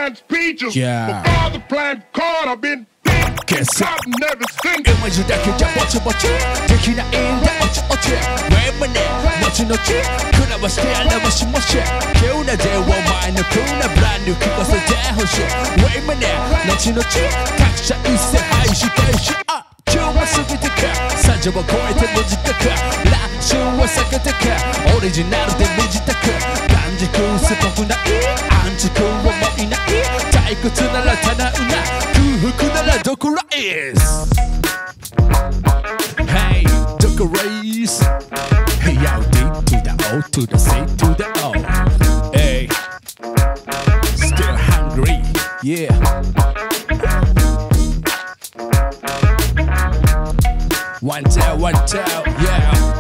plants peaches. Yeah. My father planted corn. I've been cotton never stinking. 음악을 다 그냥 버텨버텨 대기나 인다 어찌 왜 만해 너지 그나마 스타일 너무 심어져 개운한 대화 마이너 구나 brand new 그것을 대호시 왜 만해 너지 각자 있어 하이시 대시 좋아 속에 들까 산적과 고에테 무지떡까 라주와 싹가떡까 오리지널로 된 무지떡까 간지고 스포구나 안지고 뭐이나 다이코트 날라타나우나 그날 도쿠라 is Hey 도쿠라 is Hey yo D to the O to the C to the O Hey Still hungry Yeah One tail yeah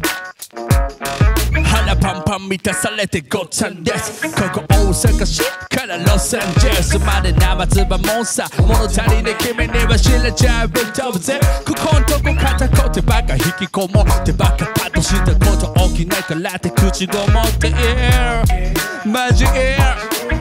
하나 팡팡 밑에 살레테 고찬 데스 거고 오사카 시카나 로스앤젤스 말에 남았지만 못사 모노타리네 김에 네가 실내 잡을 더브제 쿠콘토고 카타코테 바카 히키코모 데바카 파도 시다 고토 오키나이카 라테 쿠치고 못해 마지 air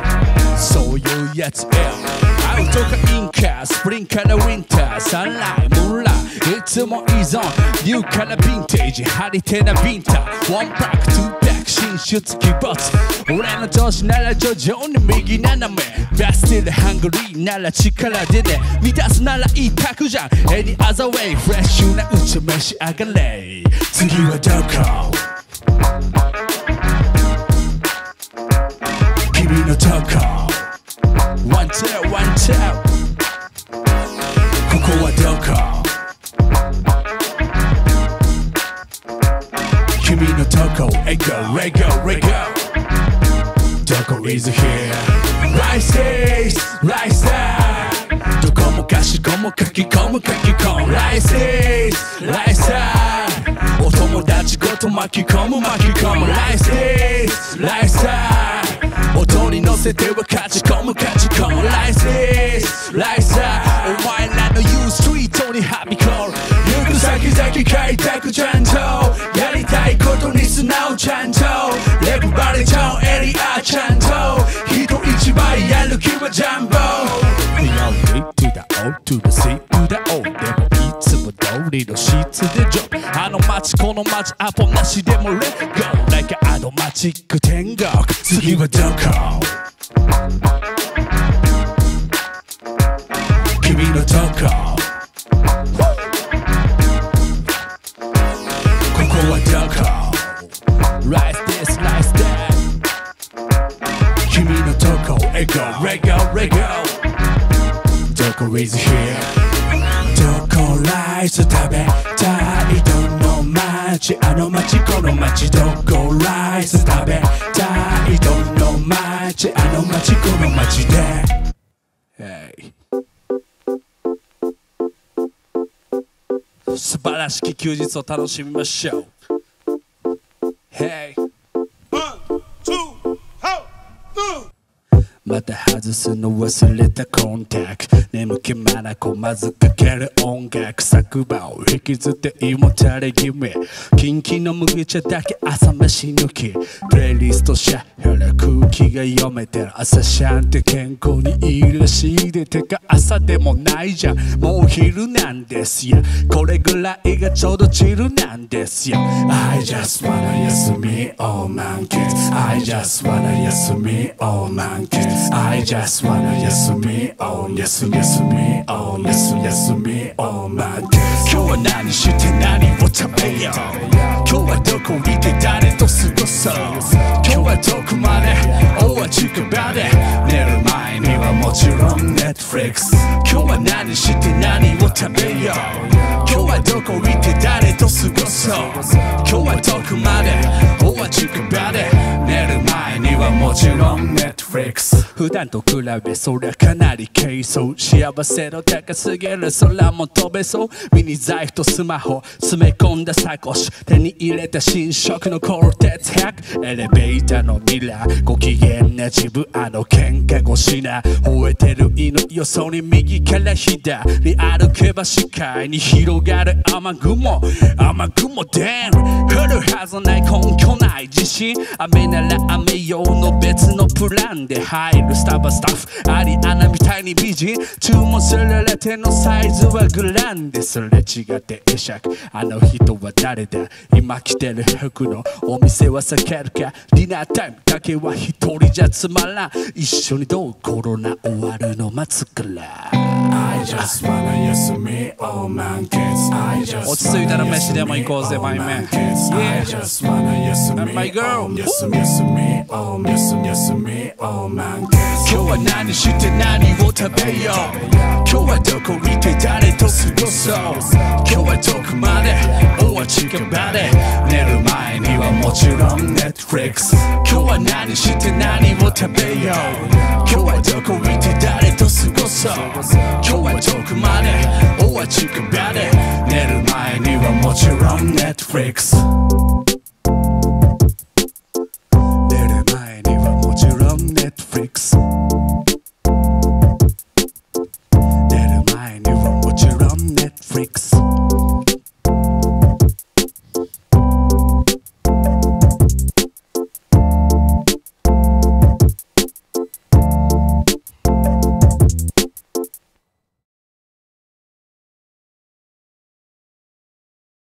소유야지 air 아우토가 인카 스프링카나 윈터 sunlight moonlight It's more easy on New kind of vintage 하리테나 빈타 One pack, two pack 신슈트 기버스 올해는 도시 날라줘 좋은 미기 나나메 Best still hungry 날라 치칼라디네 미다스 날라 이 타쿠장 Any other way Fresh 나 우체메시 아갈레次はどこ君のどこOne tap one tap ここはどこ君のとこへ go Regoどこ is here Rice is Rice time どこもかしこも書き込む書き込む Rice is Rice time お友達ごと巻き込むRice is Rice time 音に乗せては勝ち込むRice is Rice time お前らの言うストリートにはびこる行く先々開拓ちゃんとやりたいことに素直ちゃんとレブバレちゃうエリアちゃんと人一倍やる気はジャンボ Yo, D to the O to the C to the O でもいつも通りの質でジョブあの街この街アポなしでもレッツゴー Like アドマチック天国次はどこ君のどこここはどこ Rise this, rise that 君のどこへ go, Rego どこ is here どこライス食べたいどの街あの街この街どこライス食べたいどの街あの街この街で Hey素晴らしき休日を楽しみましょう Hey One, two, ho, また外すの忘れたコンタクト眠気まなこまずかける音楽昨晩を引きずって胃もたれ気味キンキの麦茶だけ朝飯抜きプレイリストシャッフル空気が読めてる朝シャンって健康にいいらしいでてか朝でもないじゃんもう昼なんですよこれぐらいがちょうどチルなんですよ I just wanna 休みを満喫 I just wanna 休みを満喫 I just wanna 休みを休みを休みを満喫今日は何して何を食べよう今日はどこにいて誰と過ごそう今日はどこまでおは近場で寝る前にはもちろん Netflix 今日は何して何を食べよう今日はどこにいて誰と過ごそう今日はどこまでおは近場で寝る前にはもちろん Netflix 普段と比べそりゃかなり軽装幸せの高すぎる空も飛べそうミニ財布とスマホ詰め込んだサコッシュ手に入れた新色のコルテッツ100エレベーターのミラーご機嫌な自分喧嘩腰な吠えてる犬よそに右から左歩けば視界に広がる雨雲で降るはずない根拠ないない自信雨なら雨用の別のプランで入るスタバスタッフアリアナみたいに美人注文すられてのサイズはグランデすれ違って会釈あの人は誰だ今着てる服のお店は避けるかディナータイムだけは一人じゃつまらん一緒にどうコロナ終わるの待つから I just wanna use me all man kids I just 落ち着いたら飯でも行こうぜマイメン I just wanna use me My girl use me all use me all man kids 今日は何して何を食べよう今日はどこ行って誰と過ごそう今日はどこまでおう近場で寝る前にはもちろん Netflix 今日は何して何を食べよう今日はどこ行って誰と過ごそう今日はどこまでおう近場で寝る前にはもちろん Netflix